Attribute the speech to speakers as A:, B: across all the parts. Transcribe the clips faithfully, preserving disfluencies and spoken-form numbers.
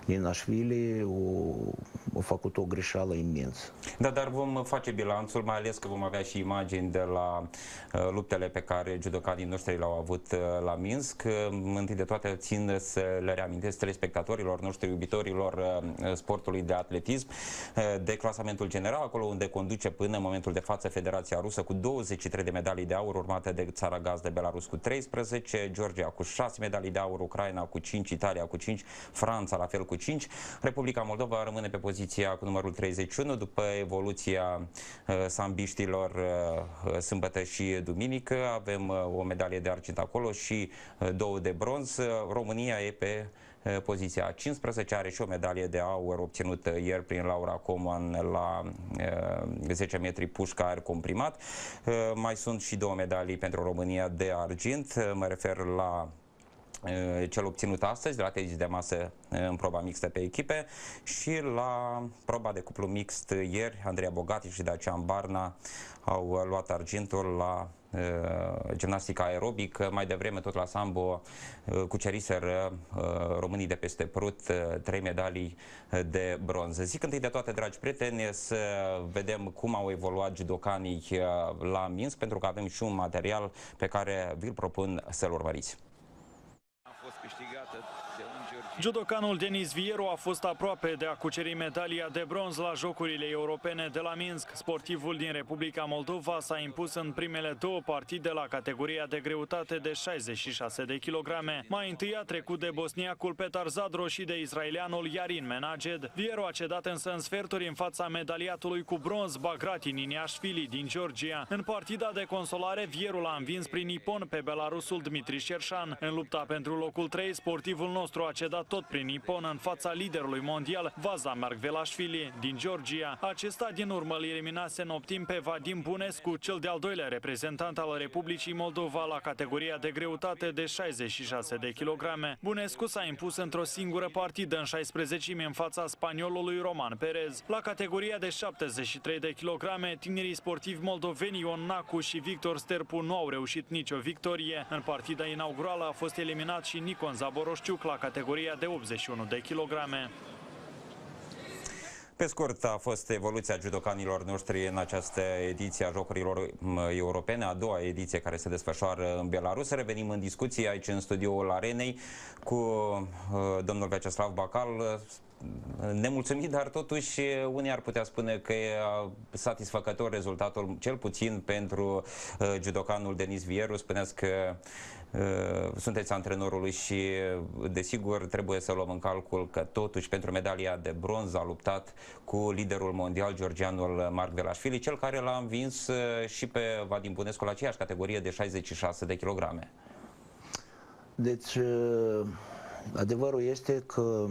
A: Ninașvili o, a făcut o greșeală imensă.
B: Da, dar vom face bilanțul, mai ales că vom avea și imagini de la uh, luptele pe care judocanii noștri le-au avut uh, la Minsk. Uh, întâi de toate țin să le reamintesc telespectatorilor noștri, iubitorilor uh, sportului de atletism, uh, de clasamentul general, acolo unde conduce până în momentul de față Federația Rusă cu douăzeci și trei de medalii de aur, urmate de țara gazdă Belarus cu treisprezece, Georgia cu șase medalii de aur, Ucraina cu cinci, Italia cu cinci, Franța la fel cu cinci. Republica Moldova rămâne pe poziția cu numărul treizeci și unu după evoluția uh, sambiștilor uh, sâmbătă și duminică. Avem uh, o medalie de argint acolo și uh, două de bronz. România e pe uh, poziția a cincisprezece, are și o medalie de aur obținută ieri prin Laura Coman la uh, zece metri pușca aer comprimat. Uh, mai sunt și două medalii pentru România de argint. Uh, mă refer la cel obținut astăzi de la tenis de masă în proba mixtă pe echipe și la proba de cuplu mixt ieri. Andreea Bogati și Dacian Barna au luat argintul la uh, gimnastica aerobic. Mai devreme, tot la sambo, uh, cuceriseră uh, românii de peste Prut uh, trei medalii de bronz. Zic întâi de toate, dragi prieteni, să vedem cum au evoluat judocanii uh, la Minsk, pentru că avem și un material pe care vi-l propun să-l urmăriți.
C: Judocanul Denis Vieru a fost aproape de a cuceri medalia de bronz la Jocurile Europene de la Minsk. Sportivul din Republica Moldova s-a impus în primele două partide la categoria de greutate de șaizeci și șase de kilograme. Mai întâi a trecut de bosniacul Petar Zadro și de israelianul Yarin Menaged. Vieru a cedat însă în sferturi în fața medaliatului cu bronz Bagrat Niniashvili din Georgia. În partida de consolare, Vieru l-a învins prin nipon pe belarusul Dmitri Șerșan. În lupta pentru locul trei, sportivul nostru a cedat tot prin nipon în fața liderului mondial Vaza Margvelashvili din Georgia. Acesta din urmă îl eliminase în optim pe Vadim Bunescu, cel de-al doilea reprezentant al Republicii Moldova la categoria de greutate de șaizeci și șase de kilograme. Bunescu s-a impus într-o singură partidă în șaisprezecimi în fața spaniolului Roman Perez. La categoria de șaptezeci și trei de kilograme, tinerii sportivi moldoveni Ion Nacu și Victor Sterpu nu au reușit nicio victorie. În partida inaugurală a fost eliminat și Nicon Zaboroșciuc la categoria de optzeci și unu de kilograme.
B: Pe scurt, a fost evoluția judocanilor noștri în această ediție a Jocurilor Europene, a doua ediție care se desfășoară în Belarus. Revenim în discuție aici în studioul Arenei cu uh, domnul Vyacheslav Bakal. Nemulțumit, dar totuși unii ar putea spune că e satisfăcător rezultatul, cel puțin pentru uh, judocanul Denis Vieru. Spuneți că uh, sunteți antrenorului și desigur trebuie să luăm în calcul că totuși pentru medalia de bronz a luptat cu liderul mondial georgianul Margvelashvili, cel care l-a învins uh, și pe Vadim Bunescu la aceeași categorie de șaizeci și șase de kilograme.
A: Deci uh, adevărul este că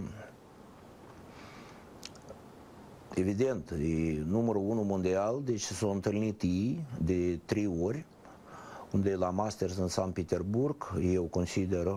A: evident, e numărul unu mondial, deci s-au întâlnit ei de trei ori, unde la Masters în Sankt Petersburg, eu consider,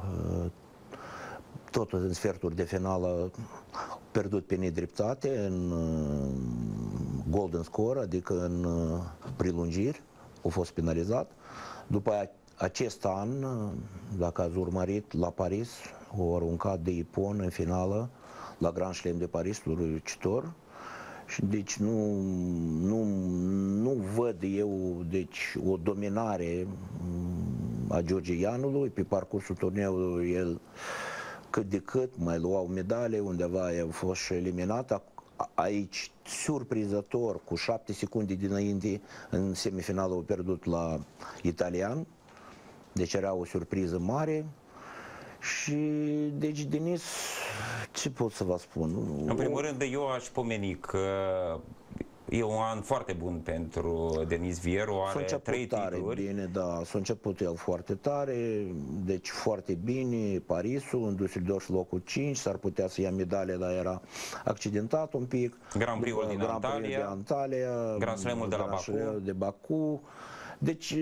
A: tot în sferturi de finală, pierdut pe nedreptate în golden score, adică în prelungiri, a fost penalizat. După acest an, dacă ați urmărit, la Paris, au aruncat de ipon în finală, la Grand Chelem de Paris, uluitor. Și deci nu, nu, nu văd eu deci, o dominare a georgianului. Pe parcursul turneului el cât de cât mai luau medale, undeva a fost și eliminat. Aici, surprizător, cu șapte secunde dinainte, în semifinală au pierdut la italian. Deci era o surpriză mare. Și, deci, Denis, ce pot să vă spun?
B: În primul rând, eu aș pomeni că e un an foarte bun pentru Denis Vieru, are trei titluri.
A: Bine, da, s-a început el foarte tare, deci foarte bine, Parisul, în Düsseldorf locul cinci, s-ar putea să ia medalia, dar era accidentat un pic.
B: Grand Prix-ul din
A: Grand Prix
B: Antalya,
A: de Antalya,
B: Grand Slam-ul de la Baku.
A: de Baku. Deci,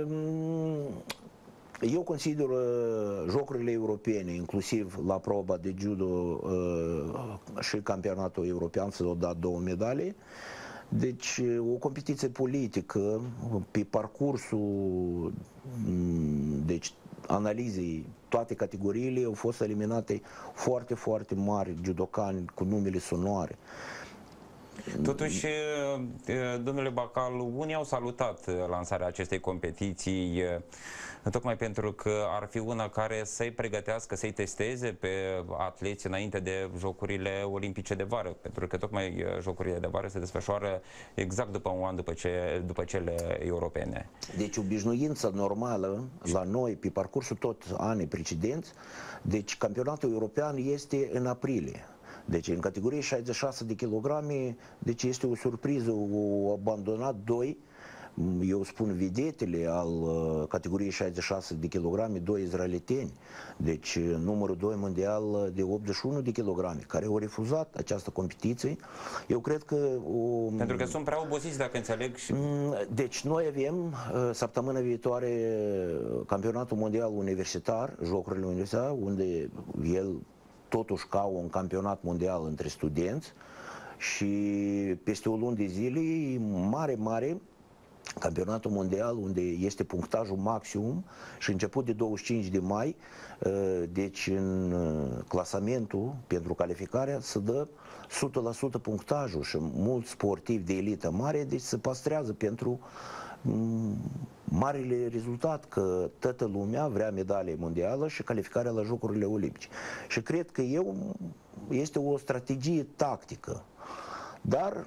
A: eu consider uh, jocurile europene, inclusiv la proba de judo uh, și campionatul european, s-au dat două medalii. Deci o competiție politică pe parcursul deci, analizei toate categoriile au fost eliminate foarte, foarte mari judocani cu numele sonoare.
B: Totuși, domnule Bacal, unii au salutat lansarea acestei competiții, tocmai pentru că ar fi una care să-i pregătească, să-i testeze pe atleți înainte de Jocurile Olimpice de vară, pentru că tocmai Jocurile de vară se desfășoară exact după un an după, ce, după cele europene.
A: Deci obișnuința normală la noi, pe parcursul tot anii precedenți, deci campionatul european este în aprilie. Deci în categorie șaizeci și șase de kilograme, deci este o surpriză, au abandonat doi, eu spun vedetele al uh, categoriei șaizeci și șase de kilograme, doi izraeliteni, deci numărul doi mondial de optzeci și unu de kilograme, care au refuzat această competiție. Eu cred că... O,
B: Pentru că sunt prea obosiți, dacă înțeleg. Și...
A: Deci noi avem uh, săptămâna viitoare campionatul mondial universitar, Jocurile universitare, unde el totuși ca un campionat mondial între studenți și peste o lună de zile, mare, mare, campionatul mondial unde este punctajul maximum și început de douăzeci și cinci de mai, deci în clasamentul pentru calificarea se dă o sută la sută punctajul și mulți sportivi de elită mare, deci se păstrează pentru marele rezultat, că toată lumea vrea medalie mondială și calificarea la Jocurile Olimpice. Și cred că eu este o strategie tactică. Dar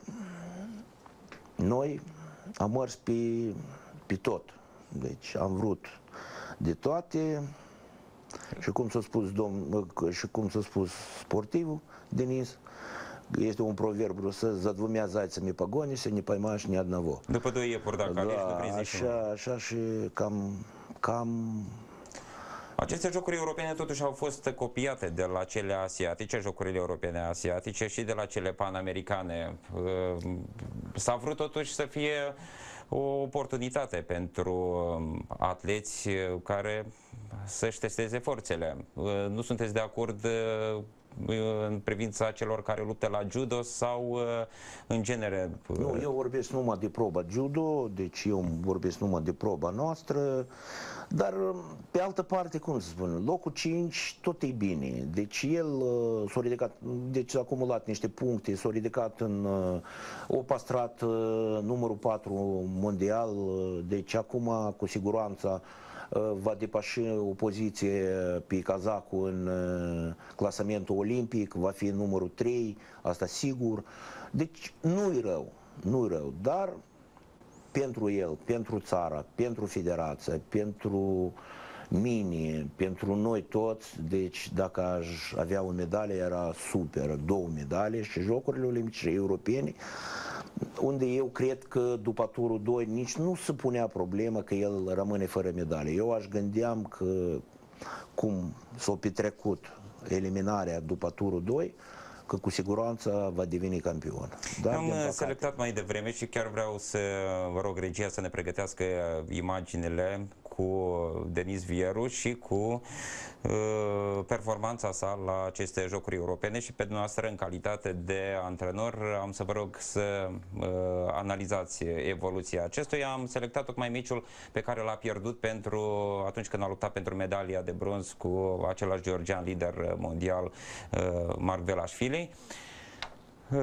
A: noi am mers pe, pe tot. Deci am vrut de toate și cum s-a spus, domn, și cum s-a spus sportivul Denis, este un proverb rusesc, за двумя зайцами погонишься, не поймаешь ни одного.
B: După doi iepuri, dacă alegi, nu prinzi niciunul.
A: Așa, așa și cam, cam...
B: Aceste jocuri europene totuși au fost copiate de la cele asiatice, jocurile europene asiatice și de la cele panamericane. S-a vrut totuși să fie o oportunitate pentru atleți care să-și testeze forțele. Nu sunteți de acord în privința celor care luptă la judo sau în genere?
A: Nu, eu vorbesc numai de proba judo, deci eu vorbesc numai de proba noastră, dar pe altă parte, cum să spun, locul cinci tot e bine. Deci el s-a ridicat, deci a acumulat niște puncte, s-a ridicat în, o păstrat numărul patru mondial, deci acum cu siguranță va depăși o poziție pe kazacul în clasamentul olimpic, va fi numărul trei, asta sigur. Deci nu-i rău, nu-i rău, dar pentru el, pentru țara, pentru federație, pentru mine, pentru noi toți, deci dacă aș avea o medalie era super, două medalii și Jocurile Olimpice europene, unde eu cred că după turul doi nici nu se punea problema că el rămâne fără medalie. Eu aș gândeam că cum s-a petrecut eliminarea după turul doi, că cu siguranță va deveni campion. Dar,
B: am selectat mai devreme și chiar vreau să vă rog regia să ne pregătească imaginile cu Denis Vieru și cu uh, performanța sa la aceste jocuri europene și pe dumneavoastră în calitate de antrenor am să vă rog să uh, analizați evoluția acestuia. Am selectat tocmai meciul pe care l-a pierdut pentru atunci când a luptat pentru medalia de bronz cu același georgian lider mondial, uh, Marc Velașvili. Uh,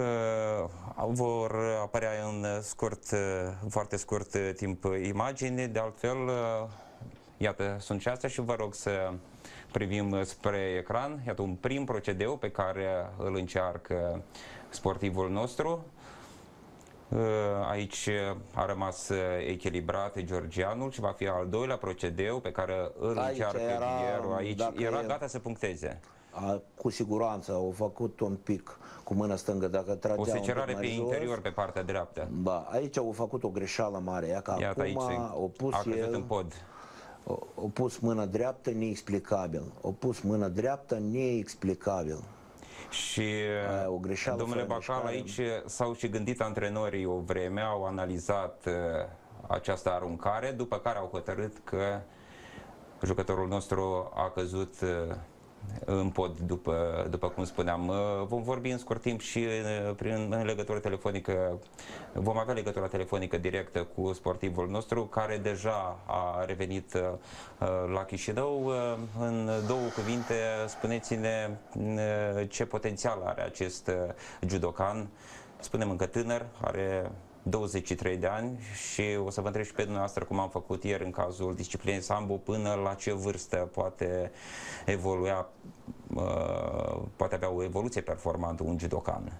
B: vor apărea în scurt, uh, foarte scurt uh, timp imagini, de altfel uh, iată, sunt și astea și vă rog să privim spre ecran. Iată un prim procedeu pe care îl încearcă sportivul nostru. Uh, aici a rămas echilibrat georgianul și va fi al doilea procedeu pe care îl
A: aici
B: încearcă
A: era,
B: Vieru. Aici era
A: e...
B: gata să puncteze.
A: A, cu siguranță au făcut un pic cu mâna stângă, dacă tragea
B: o secerare pe
A: jos,
B: interior, pe partea dreaptă.
A: Ba, aici au făcut o greșeală mare, ea că
B: iată,
A: acum
B: aici
A: au pus
B: a
A: el,
B: în pod.
A: Au pus mâna dreaptă neexplicabil, au pus mâna dreaptă neexplicabil.
B: Și,
A: aia, o greșeală,
B: domnule Bacal, aici s-au și gândit antrenorii o vreme, au analizat uh, această aruncare, după care au hotărât că jucătorul nostru a căzut uh, în pod, după, după cum spuneam. Vom vorbi în scurt timp și prin în legătură telefonică, vom avea legătura telefonică directă cu sportivul nostru, care deja a revenit la Chișinău. În două cuvinte, spuneți-ne ce potențial are acest judocan, spunem încă tânăr, are douăzeci și trei de ani și o să vă întreb și pe dumneavoastră, cum am făcut ieri în cazul disciplinei sambo, până la ce vârstă poate evolua, poate avea o evoluție performantă un judocan.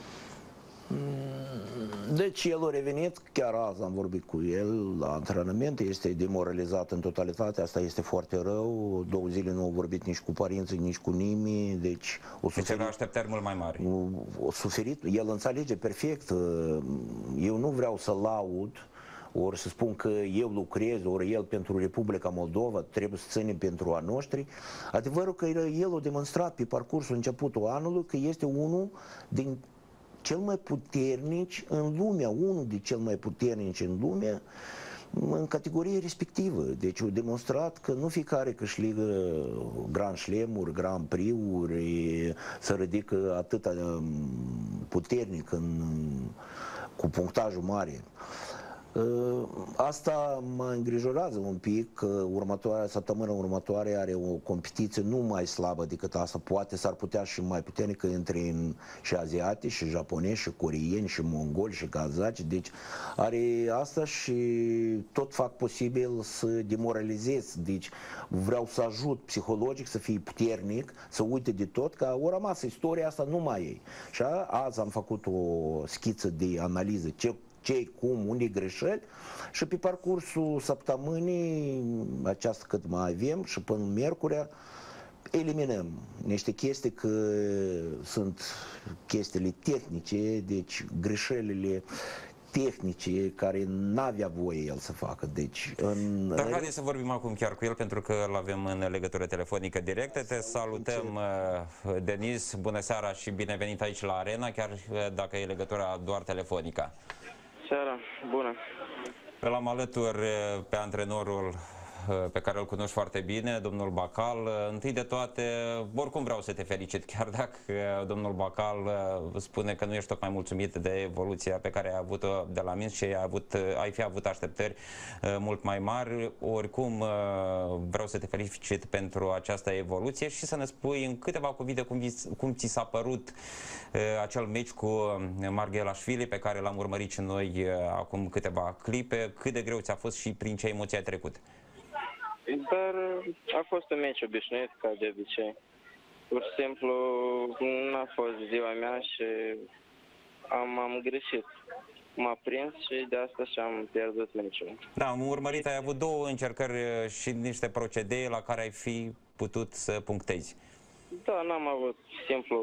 A: Deci el a revenit, chiar azi am vorbit cu el la antrenament, este demoralizat în totalitate, asta este foarte rău, două zile nu a vorbit nici cu părinții, nici cu nimeni, deci o
B: suferit, deci așteptări mult mai mari.
A: O suferit, el înțelege perfect, eu nu vreau să laud, ori să spun că eu lucrez, ori el pentru Republica Moldova, trebuie să ținem pentru a noștri. Adevărul că el a demonstrat pe parcursul începutul anului că este unul din cel mai puternici în lumea, unul de cel mai puternici în lumea, în categorie respectivă. Deci au demonstrat că nu fiecare câștigă Grand Slam-uri, Grand Prix-uri, să ridică atât puternic în, cu punctajul mare. Asta mă îngrijorează un pic, că următoarea săptămână următoare are o competiție nu mai slabă decât asta, poate s-ar putea și mai puternică între în, și aziatici, și japonezi, și coreeni, și mongoli, și kazaci, deci are asta și tot fac posibil să demoralizez, deci vreau să ajut psihologic să fie puternic, să uite de tot, că o rămas istoria asta nu mai e. Și azi am făcut o schiță de analiză, ce ce, cum, unde greșeli și pe parcursul săptămânii aceasta cât mai avem și până miercurea eliminăm niște chestii, că sunt chestiile tehnice, deci greșelile tehnice care n-avea voie el să facă. Deci, în...
B: Dar haideți să vorbim acum chiar cu el, pentru că îl avem în legătură telefonică directă. Te salutăm, Denis, bună seara și binevenit aici la Arena, chiar dacă e legătura doar telefonică.
D: Seara, bună!
B: Îl am alături pe antrenorul pe care îl cunoști foarte bine, domnul Bacal. Întâi de toate, oricum vreau să te felicit, chiar dacă domnul Bacal spune că nu ești tocmai mulțumit de evoluția pe care ai avut-o de la Minsk și ai, avut, ai fi avut așteptări mult mai mari. Oricum vreau să te felicit pentru această evoluție și să ne spui în câteva cuvinte cum, cum ți s-a părut acel meci cu Marghelashvili pe care l-am urmărit și noi acum câteva clipe, cât de greu ți-a fost și prin ce emoții ai trecut.
D: Dar a fost un meci obișnuit, ca de obicei. Pur și simplu, nu a fost ziua mea și am, am greșit. M-a prins și de asta și-am pierdut meciul.
B: Da, am urmărit, ai avut două încercări și niște procedee la care ai fi putut să punctezi.
D: Da, n-am avut simplu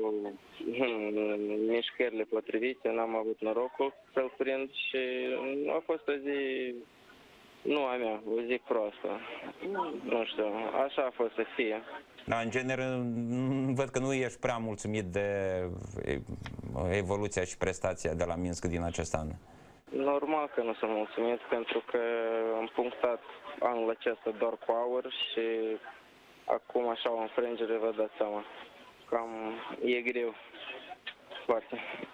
D: mișcările potrivite, n-am avut norocul să-l prind și a fost o zi... Nu a mea, o zi proastă. Nu știu, așa a fost să fie.
B: Da, în genere, văd că nu ești prea mulțumit de evoluția și prestația de la Minsk din acest an.
D: Normal că nu sunt mulțumit, pentru că am punctat anul acesta doar cu aur și acum așa o înfrângere, vă dați seama. Cam e greu. Foarte.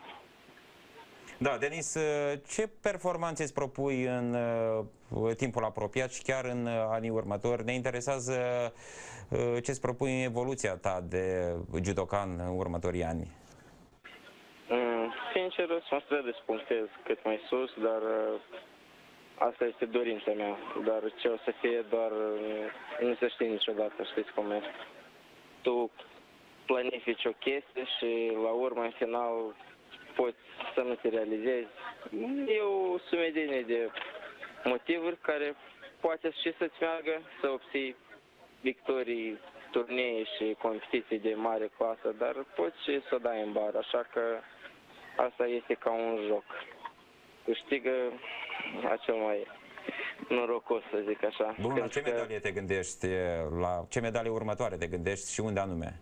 B: Da, Denis, ce performanțe îți propui în timpul apropiat și chiar în anii următori? Ne interesează ce îți propui în evoluția ta de judocan în următorii ani.
D: Mm, sincer, mă străduiesc să punctez cât mai sus, dar asta este dorința mea. Dar ce o să fie, doar nu se știe niciodată, știți cum e. Tu planifici o chestie și la urmă, în final, poți să nu te realizezi. E o sumedenie de motivuri care poate și să-ți meargă, să obții victorii, turnee și competiții de mare clasă, dar poți și să dai în bar, așa că asta este ca un joc. Câștigă acel mai norocos, să zic așa.
B: Bun, la ce medalie te gândești? La ce medalie următoare te gândești și unde anume?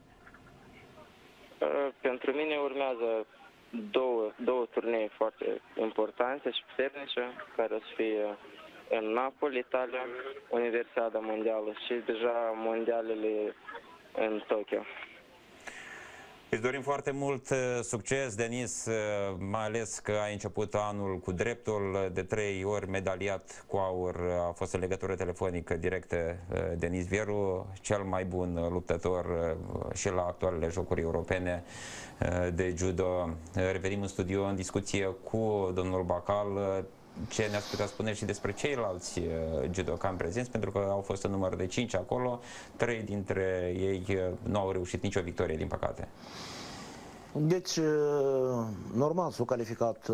D: Pentru mine urmează două, două turnee foarte importante și puternice, care o să fie în Napoli, Italia, Universiada Mondială și deja mondialele în Tokyo.
B: Îți dorim foarte mult succes, Denis, mai ales că ai început anul cu dreptul, de trei ori medaliat cu aur, a fost în legătură telefonică directă Denis Vieru, cel mai bun luptător și la actualele jocuri europene de judo. Revenim în studio în discuție cu domnul Bacal. Ce ne-ați putea spune și despre ceilalți judocani prezenți, pentru că au fost în număr de cinci acolo, trei dintre ei nu au reușit nicio victorie, din păcate.
A: Deci, normal, s-au calificat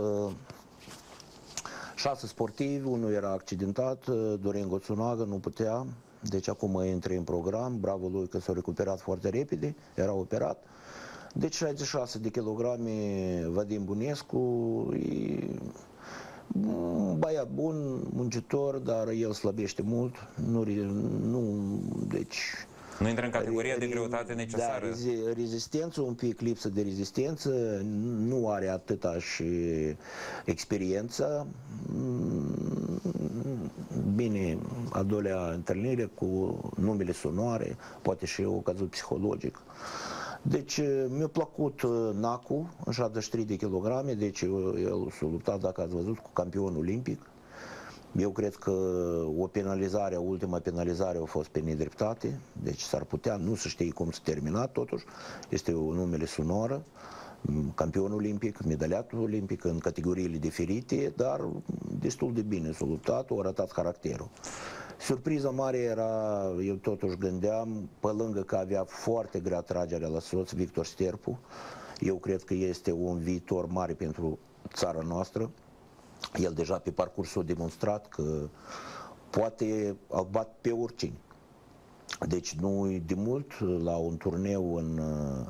A: șase sportivi, unul era accidentat, Dorin Goțunagă, nu putea, deci acum intră în program, bravo lui că s-a recuperat foarte repede, era operat. Deci șaizeci și șase de kilograme, Vadim Bunescu, e un băiat bun, muncitor, dar el slăbește mult, nu, nu deci...
B: Nu intră în categoria de greutate necesară.
A: Da, rezistență, un pic lipsă de rezistență, nu are atâta și experiență. Bine, a doilea întâlnire cu numele sonoare, poate și o cazut psihologic. Deci mi-a plăcut Nacu, în șaizeci și trei de kilograme, deci el s-a luptat, dacă ați văzut, cu campion olimpic. Eu cred că o penalizare, ultima penalizare a fost pe nedreptate, deci s-ar putea, nu se știe cum s-a terminat totuși, este un numele sonoră, campion olimpic, medaliat olimpic în categoriile diferite, dar destul de bine s-a luptat, a arătat caracterul. Surpriza mare era, eu totuși gândeam, pe lângă că avea foarte grea tragerea la soț, Victor Sterpu, eu cred că este un viitor mare pentru țara noastră. El deja pe parcursul a demonstrat că poate îl bat pe oricine. Deci nu de mult, la un turneu în,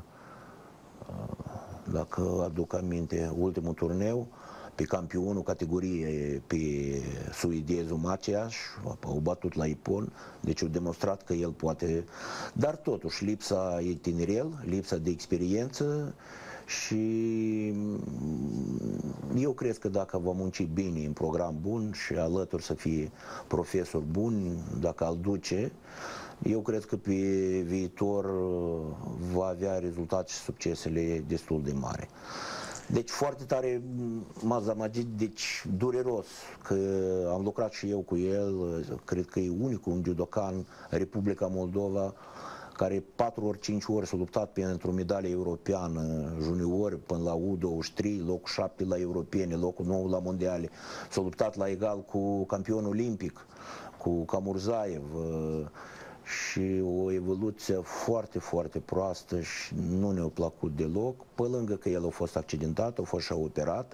A: dacă aduc aminte, ultimul turneu, pe campionul categorie, pe suedezul Maciaș, au batut la Ipon, deci au demonstrat că el poate, dar totuși lipsa e tinerel, lipsa de experiență. Și eu cred că dacă va munci bine în program bun și alături să fie profesori buni, dacă îl duce, eu cred că pe viitor va avea rezultate și succesele destul de mari. Deci foarte tare m-a zamăgit, deci dureros, că am lucrat și eu cu el, cred că e unicul un judocan Republica Moldova care patru ori, cinci ori s-a luptat pentru medalie europeană junior până la U douăzeci și trei, locul șapte la europene, locul nouă la mondiale. S-a luptat la egal cu campionul olimpic, cu Camurzaev, și o evoluție foarte, foarte proastă și nu ne-a plăcut deloc. Pe lângă că el a fost accidentat, a fost și operat,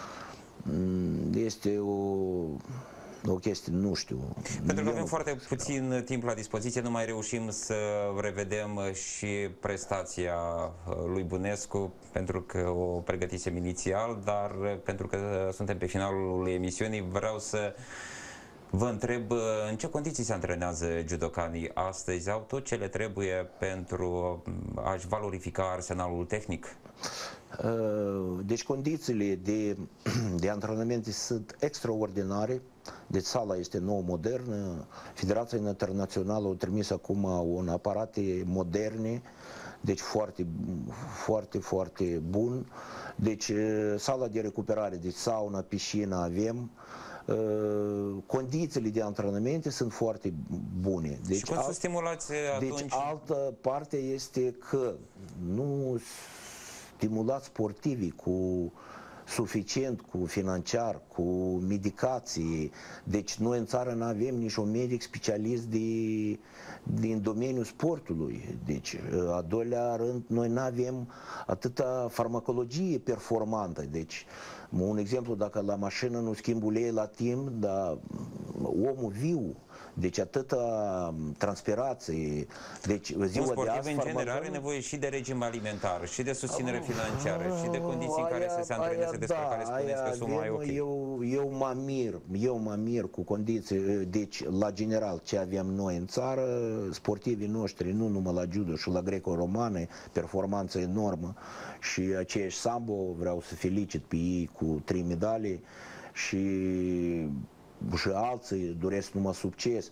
A: este o... o chestie, nu știu.
B: Pentru că avem foarte puțin timp la dispoziție, nu mai reușim să revedem și prestația lui Bunescu, pentru că o pregătisem inițial, dar pentru că suntem pe finalul emisiunii, vreau să vă întreb în ce condiții se antrenează judocanii astăzi? Au tot ce le trebuie pentru a-și valorifica arsenalul tehnic?
A: Deci condițiile de, de antrenamente sunt extraordinare. Deci sala este nouă, modernă. Federația Internațională a trimis acum un aparate moderne, deci foarte, foarte, foarte bun. Deci sala de recuperare, deci sauna, piscină avem. Condițiile de antrenamente sunt foarte bune. Deci,
B: și cum să stimulați atunci?
A: Deci altă parte este că nu stimulați sportivii cu suficient, cu financiar, cu medicații. Deci noi în țară nu avem nici un medic specialist de, din domeniul sportului. Deci, a doilea rând, noi nu avem atâta farmacologie performantă. Deci, un exemplu, dacă la mașină nu schimb ulei la timp, dar omul viu, deci atâta transpirație, deci ziua
B: de
A: azi...
B: în general are nevoie și de regim alimentar, și de susținere financiară, și de condiții
A: aia,
B: în care să se antreneze, despre
A: da,
B: care spuneți că sunt mai ok.
A: Eu, eu mă mir, eu mă mir cu condiții, deci la general ce avem noi în țară, sportivii noștri, nu numai la judo, și la greco-romane, performanță enormă, și aceiași sambo, vreau să felicit pe ei cu trei medalii, și și alții doresc numai succes.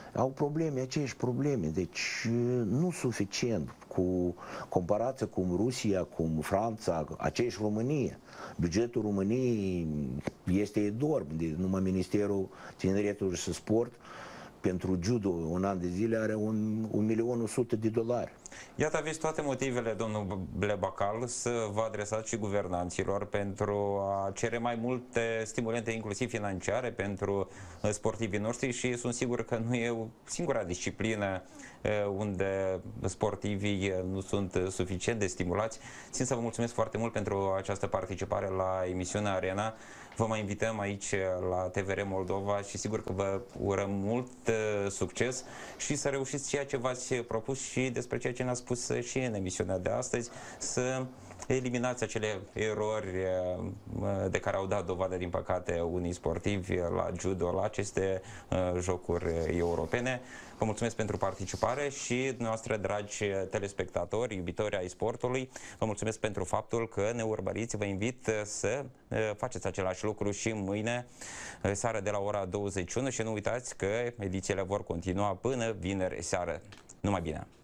A: au probleme, aceeași probleme, deci nu suficient cu comparație cu Rusia, cu Franța, aceeași România. Bugetul României este enorm, de, numai Ministerul Tineretului și Sport pentru judo un an de zile are un, un milion o sută de dolari.
B: Iată, aveți toate motivele, domnul Bacal, să vă adresați și guvernanților pentru a cere mai multe stimulente, inclusiv financiare, pentru sportivii noștri și sunt sigur că nu e singura disciplină unde sportivii nu sunt suficient de stimulați. Țin să vă mulțumesc foarte mult pentru această participare la emisiunea Arena. Vă mai invităm aici la T V R Moldova și sigur că vă urăm mult succes și să reușiți ceea ce v-ați propus și despre ceea ce ne-a spus și în emisiunea de astăzi, să eliminați acele erori de care au dat dovadă, din păcate, unii sportivi la judo, la aceste jocuri europene. Vă mulțumesc pentru participare și dumneavoastră, dragi telespectatori, iubitori ai sportului, vă mulțumesc pentru faptul că ne urmăriți. Vă invit să faceți același lucru și mâine seară de la ora douăzeci și unu și nu uitați că edițiile vor continua până vineri seară. Numai bine!